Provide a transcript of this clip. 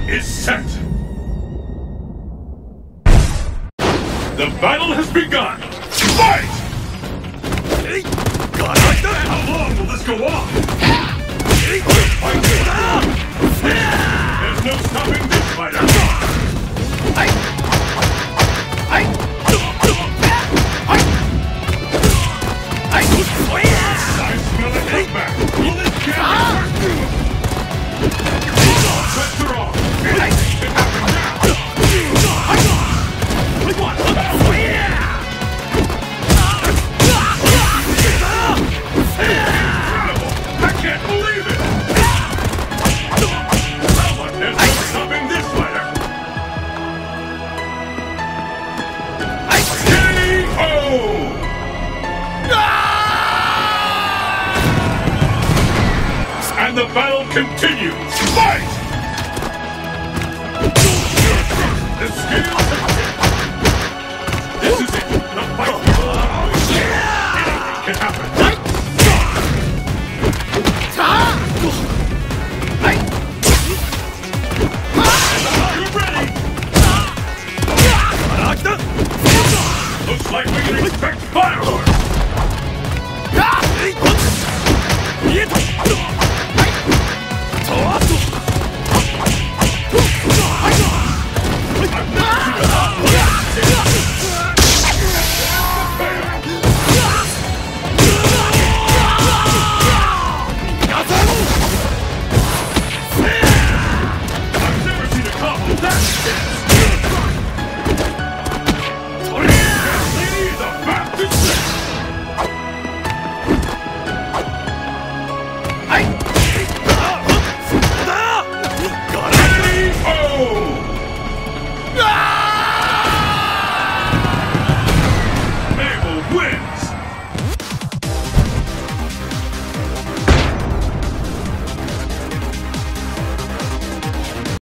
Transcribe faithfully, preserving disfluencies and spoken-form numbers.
is set. The battle has begun. Fight! How long will this go on? There's no stopping this fighter. I smell a comeback. Will this get Sets her off. Anything can happen now. Incredible! I can't believe it! Someone is stopping this fighter. K O! And the battle continues. Fight! The scales have tipped. This is it. The fight. Anything can happen. You ready? Looks like we can expect fireworks. Hey!